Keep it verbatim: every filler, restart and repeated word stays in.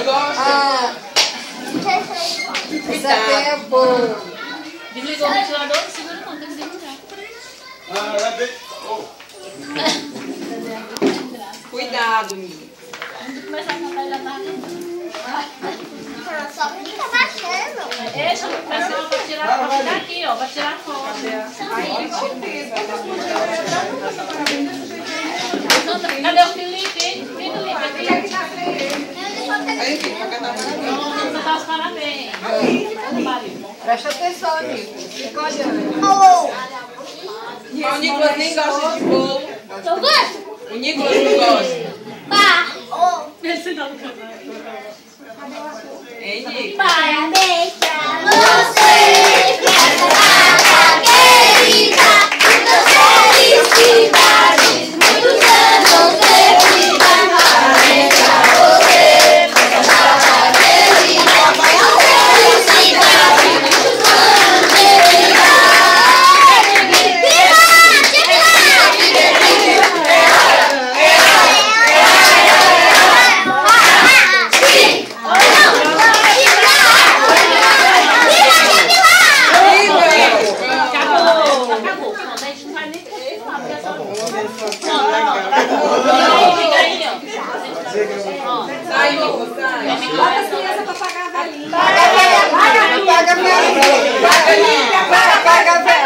Ah, essa aqui é boa. Desligou o ventilador? Segura não, tem que desligar. Cuidado, menino. Quando começar a cantar, já tá ali. Só fica baixando. Deixa, vai ser pra tirar foto daqui, ó, pra tirar foto. Cadê o Felipe? Vem, Felipe, aqui. Vamos cantar os parabéns. Presta atenção, Nico. Fica olhando. O Nicolas nem gosta de bolo. Eu gosto. O Nicolas não gosta. Pá. Esse não cantar. Hein, Nico? Parabéns pra você, nessa data querida. Muitas felicidades, muitos anos de vida. Parabéns pra você, nessa data querida. Muitas felicidades, muitos anos de vida. Sai, Nico, sai. Bota as crianças pra pagar a velhinha. Paga a velhinha. Paga a velhinha. Paga a velhinha. Paga a velhinha.